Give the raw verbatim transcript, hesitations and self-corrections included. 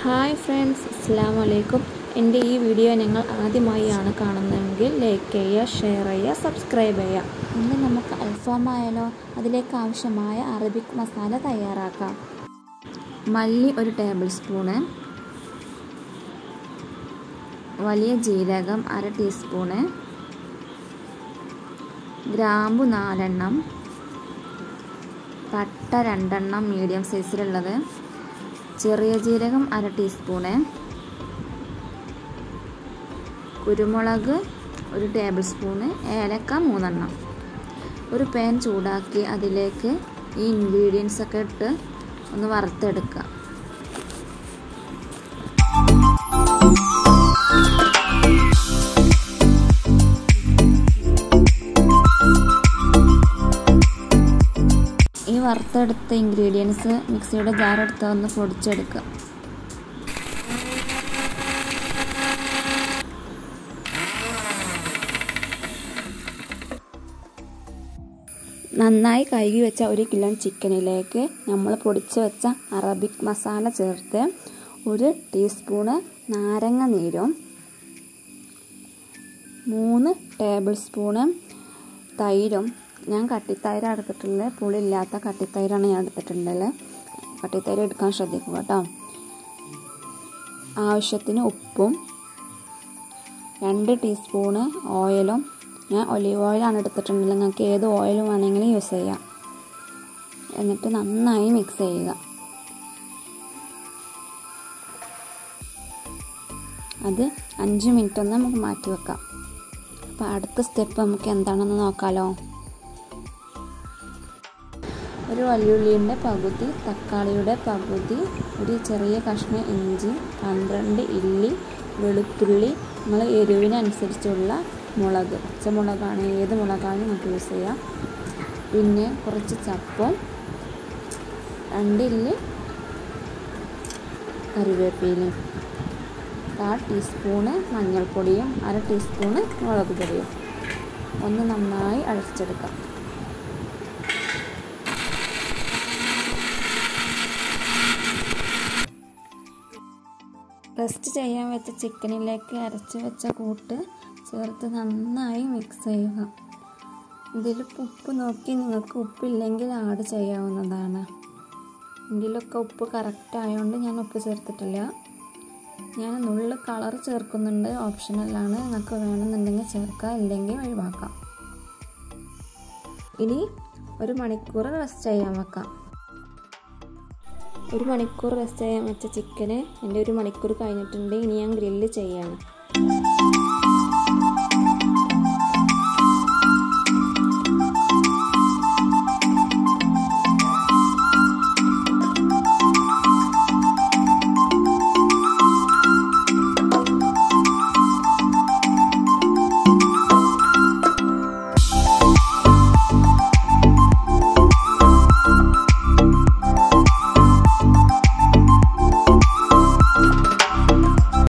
Hi friends, അസ്സലാമു അലൈക്കും. എൻ്റെ ഈ വീഡിയോ നിങ്ങൾ ആദ്യമായാണ് കാണുന്നതെങ്കിൽ ലൈക്ക് ചെയ്യുക, ഷെയർ ചെയ്യുക, സബ്സ്ക്രൈബ് ചെയ്യുക. ഇന്ന് നമുക്ക് അൽഫാം ആയാലോ. അതിലേക്ക് ആവശ്യമായ അറബിക് മസാല തയ്യാറാക്കാം. മല്ലി ഒരു ടേബിൾ സ്പൂണ്, വലിയ ജീരകം അര ടീസ്പൂണ്, ഗ്രാമ്പു നാലെണ്ണം, പട്ട രണ്ടെണ്ണം മീഡിയം സൈസിലുള്ളത്, ചെറിയ ജീരകം അര ടീസ്പൂണ്, കുരുമുളക് ഒരു ടേബിൾ സ്പൂണ്, ഏലക്ക മൂന്നെണ്ണം. ഒരു പാൻ ചൂടാക്കി അതിലേക്ക് ഈ ഇൻഗ്രീഡിയൻസ് ഒക്കെ ഇട്ട് ഒന്ന് വറുത്തെടുക്കുക. ഈ വറുത്തെടുത്ത ഇൻഗ്രീഡിയൻസ് മിക്സിയുടെ ജാറെടുത്ത് ഒന്ന് പൊടിച്ചെടുക്കുക. നന്നായി കഴുകി വെച്ച ഒരു കിലോ ചിക്കനിലേക്ക് നമ്മൾ പൊടിച്ച് വെച്ച അറബിക് മസാല ചേർത്ത് ഒരു ടീസ്പൂണ് നാരങ്ങ നീരും മൂന്ന് ടേബിൾ സ്പൂണ് തൈരും, ഞാൻ കട്ടിത്തൈരാണ് എടുത്തിട്ടുള്ളത്, പുളിയില്ലാത്ത കട്ടിത്തൈരാണ് ഞാൻ എടുത്തിട്ടുള്ളത്. കട്ടിത്തൈര് എടുക്കാൻ ശ്രദ്ധിക്കുക കേട്ടോ. ആവശ്യത്തിന് ഉപ്പും രണ്ട് ടീസ്പൂണ് ഓയിലും, ഞാൻ ഒലീവ് ഓയിലാണ് എടുത്തിട്ടുള്ളത്, നിങ്ങൾക്ക് ഏത് ഓയിൽ വേണമെങ്കിലും യൂസ് ചെയ്യാം. എന്നിട്ട് നന്നായി മിക്സ് ചെയ്യുക. അത് അഞ്ച് മിനിറ്റ് ഒന്ന് നമുക്ക് മാറ്റി വെക്കാം. അപ്പോൾ അടുത്ത സ്റ്റെപ്പ് നമുക്ക് എന്താണെന്ന് നോക്കാമല്ലോ. ഒരു വലിയുള്ളിയുടെ പകുതി, തക്കാളിയുടെ പകുതി, ഒരു ചെറിയ കഷ്ണം ഇഞ്ചി, പന്ത്രണ്ട് ഇല്ലി വെളുത്തുള്ളി, നമ്മൾ എരിവിനനുസരിച്ചുള്ള മുളക്, പച്ചമുളകാണ് ഏത് മുളകാണ് നമുക്ക് യൂസ് ചെയ്യാം. പിന്നെ കുറച്ച് ചപ്പും, രണ്ട് ഇല്ലി കറിവേപ്പിലയും, കാൽ ടീസ്പൂണ് മഞ്ഞൾപ്പൊടിയും അര ടീസ്പൂണ് മുളക് പൊടിയും. ഒന്ന് നന്നായി അരച്ചെടുക്കാം. റെസ്റ്റ് ചെയ്യാൻ വെച്ച ചിക്കനിലേക്ക് അരച്ച് വെച്ച കൂട്ട് ചേർത്ത് നന്നായി മിക്സ് ചെയ്യുക. ഇതിൽ ഉപ്പ് നോക്കി നിങ്ങൾക്ക് ഉപ്പില്ലെങ്കിൽ ആഡ് ചെയ്യാവുന്നതാണ്. ഇതിലൊക്കെ ഉപ്പ് കറക്റ്റ് ആയതുകൊണ്ട് ഞാൻ ഉപ്പ് ചേർത്തിട്ടില്ല. ഞാൻ നുള്ള് കളർ ചേർക്കുന്നുണ്ട്, ഓപ്ഷണലാണ്, നിങ്ങൾക്ക് വേണമെന്നുണ്ടെങ്കിൽ ചേർക്കാം, ഇല്ലെങ്കിൽ ഒഴിവാക്കാം. ഇനി ഒരു മണിക്കൂർ റെസ്റ്റ് ചെയ്യാൻ വെക്കാം. ഒരു മണിക്കൂർ റെസ്റ്റ് ചെയ്യാൻ വെച്ച ചിക്കന് എൻ്റെ ഒരു മണിക്കൂർ കഴിഞ്ഞിട്ടുണ്ട്. ഇനി ഞാൻ ഗ്രില്ല് ചെയ്യാണ്.